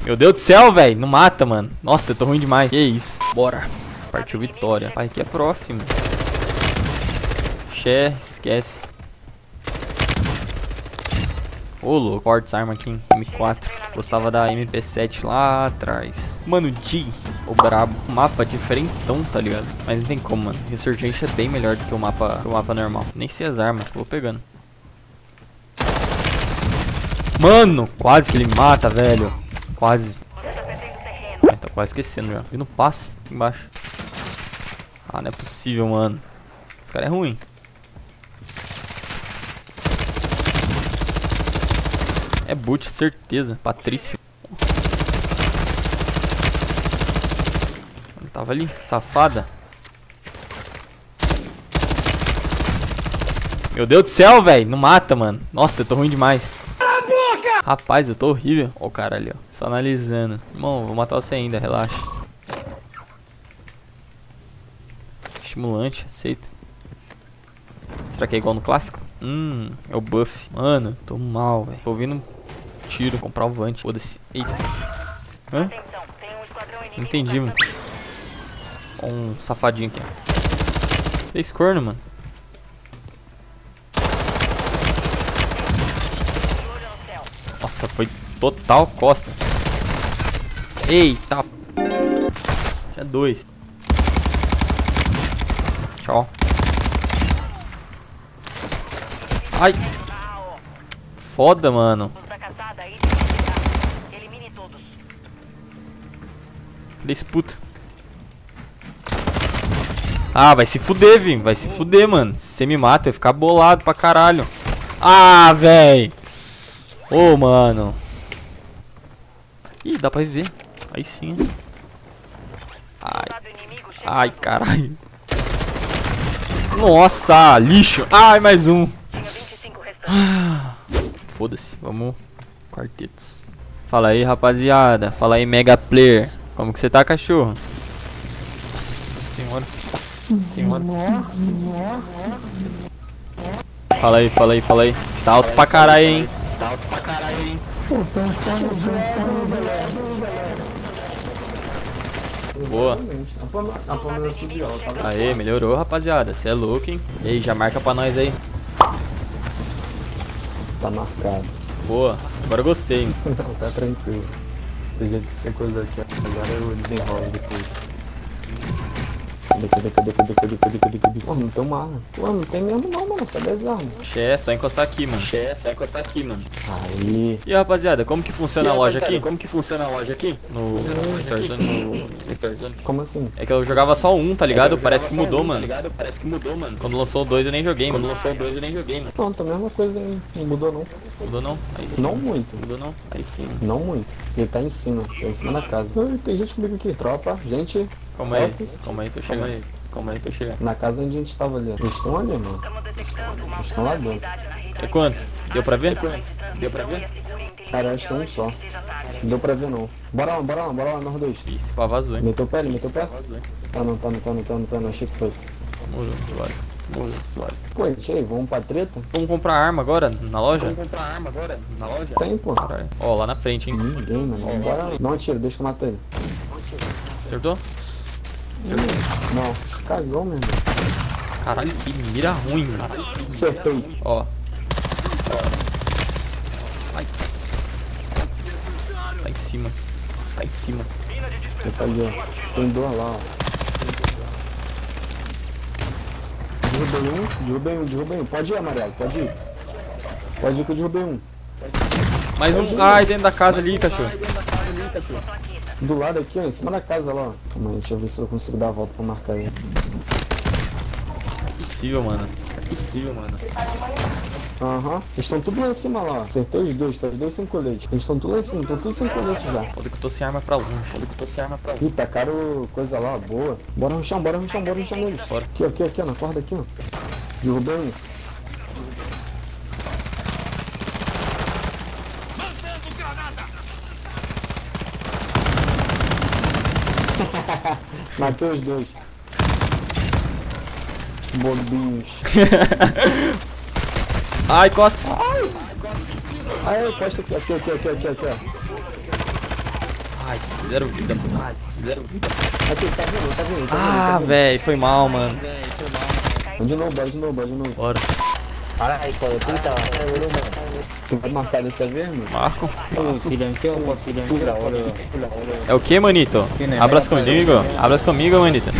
Meu Deus do céu, velho. Não mata, mano. Nossa, eu tô ruim demais. Que isso. Bora. Partiu vitória. Pai, aqui é prof, mano. Xé, esquece. Ô, louco. Corta essa arma aqui, hein? M4. Gostava da MP7 lá atrás. Mano, G, o brabo. O mapa diferentão, tá ligado? Mas não tem como, mano. Resurgência é bem melhor do que o mapa normal. Nem sei as armas, vou pegando. Mano, quase que ele me mata, velho. Quase. Ai, tá quase esquecendo já. Vindo passo aqui embaixo. Ah, não é possível, mano. Esse cara é ruim. É boot, certeza. Patrício. Tava ali, safada. Meu Deus do céu, velho. Não mata, mano. Nossa, eu tô ruim demais. Rapaz, eu tô horrível. Ó o cara ali, ó. Só analisando. Irmão, vou matar você ainda, relaxa. Estimulante, aceito. Será que é igual no clássico? É o buff. Mano, tô mal, velho. Tô ouvindo tiro, comprar o Vante. Foda-se. Eita. Hã? Não entendi, mano. Ó um safadinho aqui. Fez corno, mano. Nossa, foi total costa. Eita. Tinha dois. Tchau. Ai. Foda, mano. Disputa. Ah, vai se fuder, Vim. Vai se fuder, mano. Se você me mata, eu ia ficar bolado pra caralho. Ah, véi. Ô, mano. Ih, dá pra viver. Aí sim. Ai. Ai, caralho. Nossa, lixo. Ai, mais um. Foda-se, vamos. Quartetos. Fala aí, rapaziada. Fala aí, mega player. Como que você tá, cachorro? Nossa senhora. Senhora. Fala aí, fala aí, fala aí. Tá alto pra caralho, hein? Tá alto pra caralho, hein? Boa. Aê, melhorou, rapaziada. Cê é louco, hein? E aí, já marca pra nós aí. Tá marcado. Boa, agora eu gostei, hein? Não, tá tranquilo. Tem jeito de ser coisa aqui. Agora eu desenrolo depois. Cadê? Pô, não tem uma arma. Pô, não tem mesmo não, mano. Cadê as armas? Xé, só encostar aqui, mano. Xé, só encostar aqui, mano. Aí. E rapaziada, como que funciona a loja aqui? Como que funciona a loja aqui? No Starzone. Como assim? É que eu jogava só um, tá ligado? Parece que mudou, mano. Parece que mudou, mano. Quando lançou o 2 eu nem joguei, mano. Pronto, a mesma coisa aí. Não mudou não. Mudou não? Aí sim. Não muito. Mudou não? Aí sim. Não muito. Ele tá em cima. Tá em cima da casa. Tem gente comigo aqui. Tropa, gente. Calma aí. Calma aí, tô chegando. Calma aí, tô chegando. Na casa onde a gente tava ali. Eles estão ali, mano. Eles estão lá dentro. É quantos? Deu pra ver? Deu pra ver? Cara, acho que é um só. Não deu pra ver não. Bora lá, nós dois. Ih, esse pá vazou, hein? Meteu o pé? Tá não, achei que fosse. Morreu, suave. Pô, gente, aí, vamos pra treta? Vamos comprar arma agora na loja? Tem, pô. Caralho. Ó, lá na frente, hein? Ninguém, mano. Bora lá. Não atira, deixa que eu mato ele. Acertou? Não, cagou, meu irmão. Caralho, que mira ruim, mano. Acertei. Ó. Ai. Tá em cima. Tá em cima. Tá ali, ó. Tem dois lá, ó. Derrubei um. Pode ir, amarelo, pode ir. Pode ir que eu derrubei um. Mais um. Ai, dentro da casa ali, cachorro. Do lado aqui, ó, em cima da casa lá, ó. Calma aí, deixa eu ver se eu consigo dar a volta pra marcar ele. É possível, mano. Aham. Eles estão tudo lá em cima lá, ó. Acertei os dois, tá? Os dois sem colete. Eles estão tudo lá em cima, estão tudo sem colete já. Foda que eu tô sem arma pra longe. Ih, tacaram coisa lá, boa. Bora no chão neles. Bora. Aqui, ó, na corda aqui, ó. Derrubei um. Matei os dois. Bobinhos. Ai, costa. Ai, costa aqui, ó. Ai, zero vida, mano. Ai, zero vida. Aqui, tá vendo? Ah, velho, foi mal, mano. De novo, bora de novo. Bora. Caralho, cara, puta, Tu vai marcar dessa vez, mano? Marco. filhão, que eu filhão, tira, olha. É o que, manito? Abraço comigo. Abraço comigo, manito.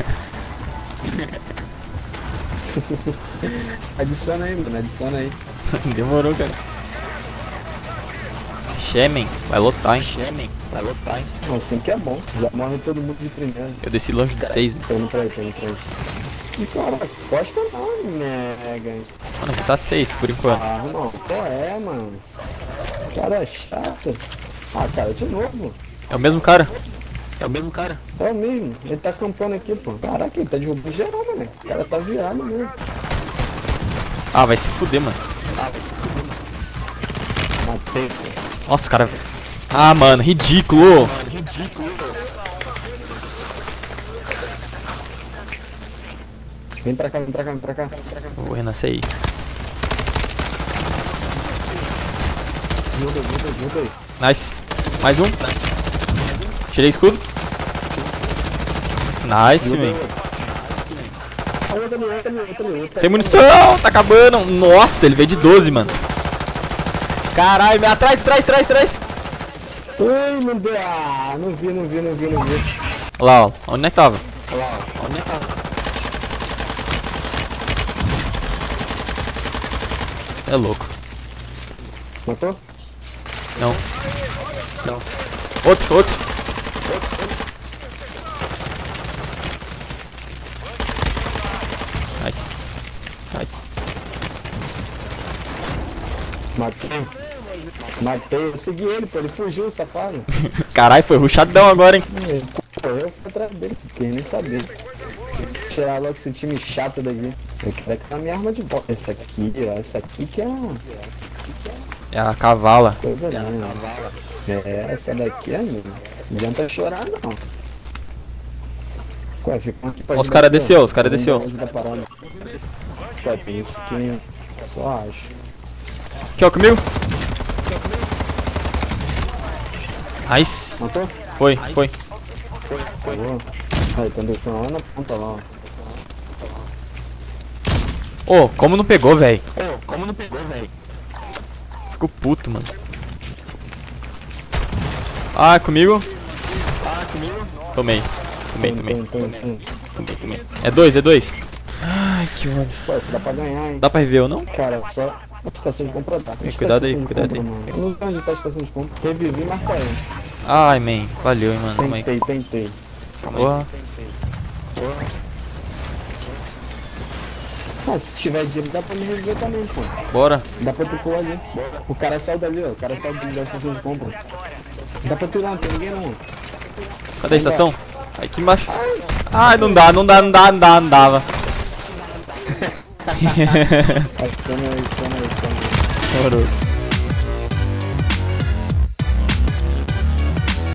Adiciona aí, mano, adiciona aí. Demorou, cara. Shemen, vai lotar, hein? Shemen, vai lotar, hein? Não, assim que é bom. Já morre todo mundo de primeira. Eu desci longe de 6, mano. Tô indo pra aí. E cara, gosta não, nega. Mano, aqui tá safe por enquanto. Ah, não, qual é, mano? Cara é chato. Ah, cara, de novo. É o mesmo cara? É o mesmo. Ele tá acampando aqui, pô. Caraca, ele tá derrubando geral, mano. O cara tá virado mesmo. Ah, vai se fuder, mano. Matei, pô. Nossa, cara. Ah, mano, ridículo. Vem pra cá. Vou renascer aí. Junta aí. Nice. Mais um. Tirei escudo. Nice, man. Outra. Sem munição, tá acabando. Nossa, ele veio de 12, mano. Caralho, atrás. Ui, não deu. Ah, não vi. Olha lá, ó. Onde é que tava? É louco. Matou? Não. Outro. Nice. Matei, eu segui ele, pô, ele fugiu, safado. Caralho, foi rushadão agora, hein? Eu fui atrás dele, queria nem saber. Tirar logo esse time chato daqui. Eu quero que a minha arma de volta. Essa aqui que é uma É a cavala. coisa linda. Essa daqui é minha. Não adianta chorar, não. Ué, fica aqui pra Os ajudar cara aqui, ó. desceu, os cara desceu. Tá parando. Ué, tem gente que só acha. Aqui, ó, comigo. Nice. Matou? Foi. Boa. Aí, tá descendo lá na ponta lá, ó. Ô, como não pegou, velho? Fico puto, mano. Ah, comigo? Tomei. É dois. Ai, que ódio. Pô, isso dá pra ganhar, hein? Dá pra rever ou não? Cara, só a estação de compra tá. Cuidado aí. Eu não sei onde tá a estação de compra. Revivi e marca aí. Ai, man. Valeu, hein, mano. Calma aí. Tentei. Porra. Ah, se tiver dinheiro dá pra me reviver também, pô. Bora. Dá pra tu pular ali. O cara saiu dali, ó. O cara saiu da estação de compra. Dá pra tu ir lá, não tem ninguém não. Cadê a estação? Aqui embaixo. Ai, não dava. Adiciona aí. Demorou.